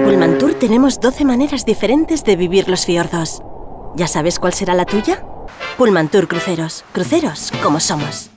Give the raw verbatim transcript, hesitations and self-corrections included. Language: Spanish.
Pullmantur tenemos doce maneras diferentes de vivir los fiordos. ¿Ya sabes cuál será la tuya? Pullmantur Cruceros. Cruceros como somos.